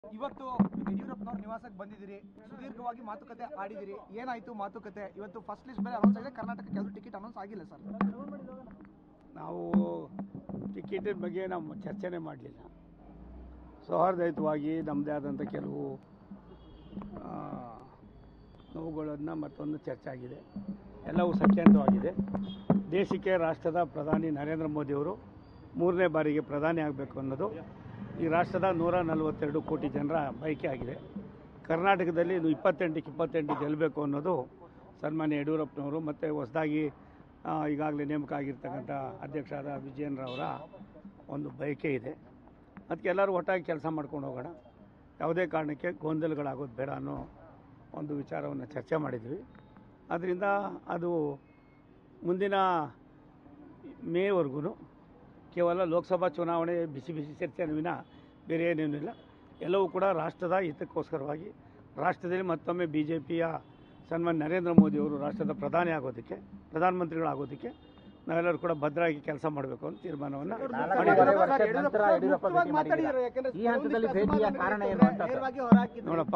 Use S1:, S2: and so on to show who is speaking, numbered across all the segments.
S1: ಇವತ್ತು ಯಡಿಯೂರಪ್ಪನವರ ನಿವಾಸಕ್ಕೆ ಬಂದಿದ್ದೀರಿ, ಸುದೀರ್ಘವಾಗಿ ಮಾತುಕತೆ ಆಡಿದಿರಿ. ಏನಾಯ್ತು ಮಾತುಕತೆ? ಇವತ್ತು ಫಸ್ಟ್ ಲಿಸ್ಟ್ ಬೇರೆ ಅನೌನ್ಸ್ ಆಗಿದೆ, ಕರ್ನಾಟಕಕ್ಕೆ ಯಾವುದು ಟಿಕೆಟ್ ಅನೌನ್ಸ್ ಆಗಿಲ್ಲ ಸರ್.
S2: ನಾವು ಟಿಕೆಟಿನ ಬಗ್ಗೆ ನಾವು ಚರ್ಚೆನೇ ಮಾಡಲಿಲ್ಲ. ಸೌಹಾರ್ದಯುತವಾಗಿ ನಮ್ಮದೇ ಆದಂಥ ಕೆಲವು ನೋವುಗಳನ್ನು ಮತ್ತೊಂದು ಚರ್ಚೆ ಆಗಿದೆ. ಎಲ್ಲವೂ ಸತ್ಯಾಂತವಾಗಿದೆ. ದೇಶಕ್ಕೆ ರಾಷ್ಟ್ರದ ಪ್ರಧಾನಿ ನರೇಂದ್ರ ಮೋದಿಯವರು 3ನೇ ಬಾರಿಗೆ ಪ್ರಧಾನಿ ಆಗಬೇಕು ಅನ್ನೋದು ಈ ರಾಷ್ಟ್ರದ 142 ಕೋಟಿ ಜನರ ಬಯಕೆ ಆಗಿದೆ. ಕರ್ನಾಟಕದಲ್ಲಿ 28ಕ್ಕೆ 28 ಗೆಲ್ಲಬೇಕು ಅನ್ನೋದು ಸನ್ಮಾನ್ಯ ಯಡಿಯೂರಪ್ಪನವರು ಮತ್ತು ಹೊಸದಾಗಿ ಈಗಾಗಲೇ ನೇಮಕ ಆಗಿರ್ತಕ್ಕಂಥ ಅಧ್ಯಕ್ಷರಾದ ವಿಜಯೇಂದ್ರವರ ಒಂದು ಬಯಕೆ ಇದೆ. ಅದಕ್ಕೆ ಎಲ್ಲರೂ ಒಟ್ಟಾಗಿ ಕೆಲಸ ಮಾಡ್ಕೊಂಡು ಹೋಗೋಣ, ಯಾವುದೇ ಕಾರಣಕ್ಕೆ ಗೊಂದಲಗಳಾಗೋದು ಬೇಡ ಅನ್ನೋ ಒಂದು ವಿಚಾರವನ್ನು ಚರ್ಚೆ ಮಾಡಿದ್ವಿ. ಆದ್ದರಿಂದ ಅದು ಮುಂದಿನ ಮೇವರೆಗೂ ಕೇವಲ ಲೋಕಸಭಾ ಚುನಾವಣೆ ಬಿಸಿ ಬಿಸಿ ಚರ್ಚೆನ ವಿನ ಬೇರೆ ಏನೇನೂ ಇಲ್ಲ. ಎಲ್ಲವೂ ಕೂಡ ರಾಷ್ಟ್ರದ ಹಿತಕ್ಕೋಸ್ಕರವಾಗಿ ರಾಷ್ಟ್ರದಲ್ಲಿ ಮತ್ತೊಮ್ಮೆ BJPಯ ಸನ್ಮಾನ್ಯ ನರೇಂದ್ರ ಮೋದಿಯವರು ರಾಷ್ಟ್ರದ ಪ್ರಧಾನಮಂತ್ರಿಗಳಾಗೋದಕ್ಕೆ ನಾವೆಲ್ಲರೂ ಕೂಡ ಭದ್ರಾಗಿ ಕೆಲಸ ಮಾಡಬೇಕು ಅಂತ ತೀರ್ಮಾನವನ್ನು ನೋಡಪ್ಪ.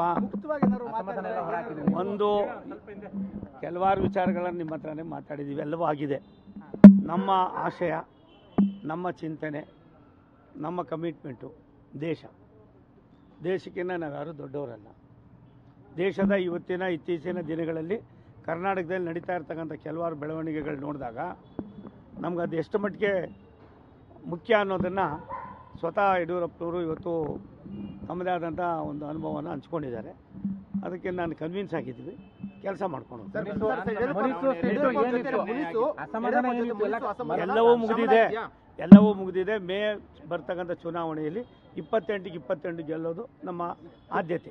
S2: ಒಂದು ಕೆಲವಾರು ವಿಚಾರಗಳನ್ನು ನಿಮ್ಮ ಹತ್ರನೇ ಮಾತಾಡಿದ್ದೀವಿ, ಎಲ್ಲವೂ ಆಗಿದೆ. ನಮ್ಮ ಆಶಯ, ನಮ್ಮ ಚಿಂತನೆ, ನಮ್ಮ ಕಮಿಟ್ಮೆಂಟು ದೇಶಕ್ಕಿಂತ ನಾವ್ಯಾರೂ ದೊಡ್ಡವರಲ್ಲ. ದೇಶದ ಇತ್ತೀಚಿನ ದಿನಗಳಲ್ಲಿ ಕರ್ನಾಟಕದಲ್ಲಿ ನಡೀತಾ ಇರ್ತಕ್ಕಂಥ ಕೆಲವಾರು ಬೆಳವಣಿಗೆಗಳು ನೋಡಿದಾಗ ನಮ್ಗೆ ಅದು ಎಷ್ಟು ಮಟ್ಟಿಗೆ ಮುಖ್ಯ ಅನ್ನೋದನ್ನು ಸ್ವತಃ ಯಡಿಯೂರಪ್ಪನವರು ಇವತ್ತು ತಮ್ಮದೇ ಆದಂಥ ಒಂದು ಅನುಭವವನ್ನು ಹಂಚ್ಕೊಂಡಿದ್ದಾರೆ. ಅದಕ್ಕೆ ನಾನು ಕನ್ವಿನ್ಸ್ ಆಗಿದ್ದೀವಿ, ಕೆಲಸ ಮಾಡ್ಕೊಂಡು ಎಲ್ಲವೂ ಮುಗಿದಿದೆ. ಮೇ ಬರ್ತಕ್ಕಂಥ ಚುನಾವಣೆಯಲ್ಲಿ 28ಕ್ಕೆ 28 ಗೆಲ್ಲೋದು ನಮ್ಮ ಆದ್ಯತೆ.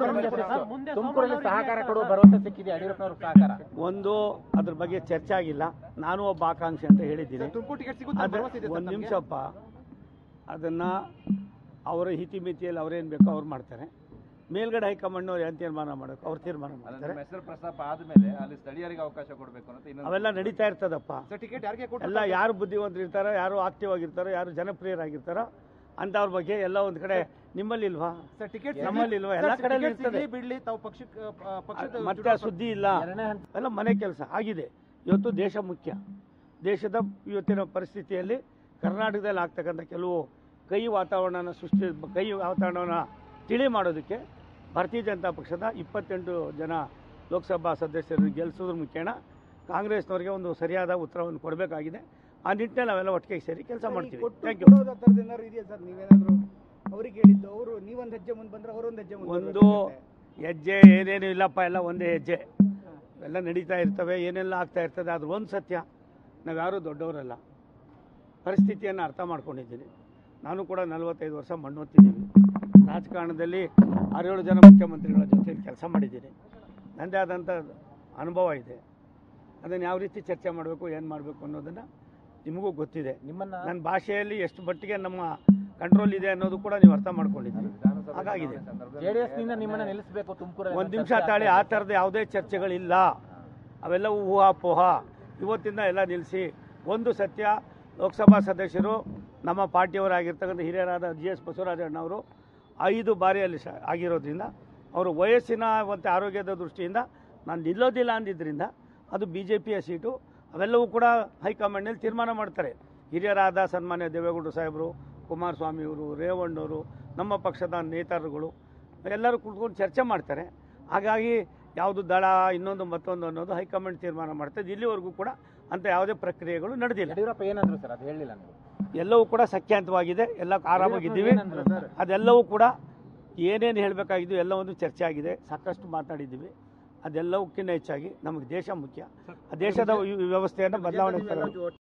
S2: ಒಂದು ಅದ್ರ ಬಗ್ಗೆ ಚರ್ಚೆ ಆಗಿಲ್ಲ. ನಾನು ಒಬ್ಬ ಆಕಾಂಕ್ಷಿ ಅಂತ ಹೇಳಿದ್ದೀನಿ. ಒಂದು ನಿಮಿಷಪ್ಪ, ಅದನ್ನು ಅವರ ಹಿತಿಮಿತಿಯಲ್ಲಿ ಅವ್ರೇನು ಬೇಕೋ ಅವ್ರು ಮಾಡ್ತಾರೆ. ಮೇಲ್ಗಡೆ ಹೈಕಮಾಂಡ್ನವ್ರು ಏನು ತೀರ್ಮಾನ ಮಾಡಬೇಕು ಅವ್ರು ತೀರ್ಮಾನ ಮಾಡ್ತಾರೆ.
S3: ಪ್ರಸ್ತಾಪ ಆದಮೇಲೆ ಅಲ್ಲಿ ಸ್ಥಳೀಯರಿಗೆ ಅವಕಾಶ ಕೊಡಬೇಕು ಅಂತ
S2: ಅವೆಲ್ಲ ನಡೀತಾ ಇರ್ತದಪ್ಪ. ಎಲ್ಲ ಯಾರು ಬುದ್ಧಿವಂತರಿರ್ತಾರೋ, ಯಾರು ಆಕ್ಟಿವ್ ಆಗಿರ್ತಾರೋ, ಯಾರು ಜನಪ್ರಿಯರಾಗಿರ್ತಾರೋ ಅಂಥವ್ರ ಬಗ್ಗೆ ಎಲ್ಲ ಒಂದು ಕಡೆ ನಿಮ್ಮಲ್ಲಿ ಇಲ್ವಾ? ನಮ್ಮಲ್ಲಿ ಇಲ್ವಾ? ಎಲ್ಲ ಕಡೆ ಇರ್ತದೆ. ಮತ್ತೆ ಸುದ್ದಿ ಇಲ್ಲ, ಎಲ್ಲ ಮನೆ ಕೆಲಸ ಆಗಿದೆ. ಇವತ್ತು ದೇಶ ಮುಖ್ಯ. ದೇಶದ ಇವತ್ತಿನ ಪರಿಸ್ಥಿತಿಯಲ್ಲಿ ಕರ್ನಾಟಕದಲ್ಲಿ ಆಗ್ತಕ್ಕಂಥ ಕೆಲವು ಕೈ ವಾತಾವರಣವನ್ನು ತಿಳಿ ಮಾಡೋದಕ್ಕೆ ಭಾರತೀಯ ಜನತಾ ಪಕ್ಷದ 28 ಜನ ಲೋಕಸಭಾ ಸದಸ್ಯರನ್ನು ಗೆಲ್ಲಿಸೋದ್ರ ಮುಖೇನ ಕಾಂಗ್ರೆಸ್ನವರಿಗೆ ಒಂದು ಸರಿಯಾದ ಉತ್ತರವನ್ನು ಕೊಡಬೇಕಾಗಿದೆ. ಆ ನಿಟ್ಟಿನಲ್ಲಿ ನಾವೆಲ್ಲ ಒಟ್ಟಿಗೆ ಸೇರಿ ಕೆಲಸ ಮಾಡ್ತೀವಿ. Thank you. ಒಂದು ಹೆಜ್ಜೆ ಏನೇನು ಇಲ್ಲಪ್ಪ, ಎಲ್ಲ ಒಂದೇ ಹೆಜ್ಜೆ. ಎಲ್ಲ ನಡೀತಾ ಇರ್ತವೆ, ಏನೆಲ್ಲ ಆಗ್ತಾ ಇರ್ತದೆ. ಅದು ಒಂದು ಸತ್ಯ, ನಾವ್ಯಾರೂ ದೊಡ್ಡವರಲ್ಲ. ಪರಿಸ್ಥಿತಿಯನ್ನು ಅರ್ಥ ಮಾಡ್ಕೊಂಡಿದ್ದೀನಿ. ನಾನು ಕೂಡ 45 ವರ್ಷ ಮಣ್ಣೊತ್ತಿದ್ದೀನಿ. ರಾಜಕಾರಣದಲ್ಲಿ 6-7 ಜನ ಮುಖ್ಯಮಂತ್ರಿಗಳ ಜೊತೆಲಿ ಕೆಲಸ ಮಾಡಿದ್ದೀನಿ. ನನ್ನದೇ ಆದಂಥ ಅನುಭವ ಇದೆ. ಅದನ್ನು ಯಾವ ರೀತಿ ಚರ್ಚೆ ಮಾಡಬೇಕು, ಏನು ಮಾಡಬೇಕು ಅನ್ನೋದನ್ನು ನಿಮಗೂ ಗೊತ್ತಿದೆ. ನನ್ನ ಭಾಷೆಯಲ್ಲಿ ಎಷ್ಟು ಮಟ್ಟಿಗೆ ನಮ್ಮ ಕಂಟ್ರೋಲ್ ಇದೆ ಅನ್ನೋದು ಕೂಡ ನೀವು ಅರ್ಥ ಮಾಡ್ಕೊಂಡಿದ್ದೀರಿ. ಹಾಗಾಗಿದೆ. ಒಂದು ನಿಮಿಷ ತಾಳಿ, ಆ ಥರದ ಯಾವುದೇ ಚರ್ಚೆಗಳಿಲ್ಲ. ಅವೆಲ್ಲವೂ ಊಹಾಪೋಹ. ಇವತ್ತಿಂದ ಎಲ್ಲ ನಿಲ್ಲಿಸಿ. ಒಂದು ಸತ್ಯ, ಲೋಕಸಭಾ ಸದಸ್ಯರು ನಮ್ಮ ಪಾರ್ಟಿಯವರಾಗಿರ್ತಕ್ಕಂಥ ಹಿರಿಯರಾದ GS ಬಸವರಾಜಣ್ಣವರು 5 ಬಾರಿ ಅಲ್ಲಿ ಆಗಿರೋದ್ರಿಂದ ಅವರು ವಯಸ್ಸಿನ ಮತ್ತು ಆರೋಗ್ಯದ ದೃಷ್ಟಿಯಿಂದ ನಾನು ನಿಲ್ಲೋದಿಲ್ಲ ಅಂದಿದ್ದರಿಂದ ಅದು BJPಯ ಸೀಟು. ಅವೆಲ್ಲವೂ ಕೂಡ ಹೈಕಮಾಂಡ್ನಲ್ಲಿ ತೀರ್ಮಾನ ಮಾಡ್ತಾರೆ. ಹಿರಿಯರಾದ ಸನ್ಮಾನ್ಯ ದೇವೇಗೌಡರು ಸಾಹೇಬರು, ಕುಮಾರಸ್ವಾಮಿಯವರು, ರೇವಣ್ಣವರು, ನಮ್ಮ ಪಕ್ಷದ ನೇತಾರರುಗಳು ಎಲ್ಲರೂ ಕುತ್ಕೊಂಡು ಚರ್ಚೆ ಮಾಡ್ತಾರೆ. ಹಾಗಾಗಿ ಯಾವುದು ದಳ ಇನ್ನೊಂದು ಮತ್ತೊಂದು ಅನ್ನೋದು ಹೈಕಮಾಂಡ್ ತೀರ್ಮಾನ ಮಾಡ್ತದೆ. ಇಲ್ಲಿವರೆಗೂ ಕೂಡ ಅಂತ ಯಾವುದೇ ಪ್ರಕ್ರಿಯೆಗಳು ನಡೆದಿಲ್ಲ.
S3: ಯಡಿಯೂರಪ್ಪ ಏನಂದ್ರು ಸರ್, ಅದು ಹೇಳಿಲ್ಲ ನೀವು?
S2: ಎಲ್ಲವೂ ಕೂಡ ಸತ್ಯಾಂತವಾಗಿದೆ, ಎಲ್ಲ ಆರಾಮಾಗಿದ್ದೀವಿ. ಅದೆಲ್ಲವೂ ಕೂಡ ಏನೇನು ಹೇಳಬೇಕಾಗಿದ್ದು ಎಲ್ಲವೊಂದು ಚರ್ಚೆ ಆಗಿದೆ, ಸಾಕಷ್ಟು ಮಾತಾಡಿದ್ದೀವಿ. ಅದೆಲ್ಲವಕ್ಕಿಂತ ಹೆಚ್ಚಾಗಿ ನಮಗೆ ದೇಶ ಮುಖ್ಯ. ಆ ದೇಶದ ವ್ಯವಸ್ಥೆಯನ್ನು ಬದಲಾವಣೆ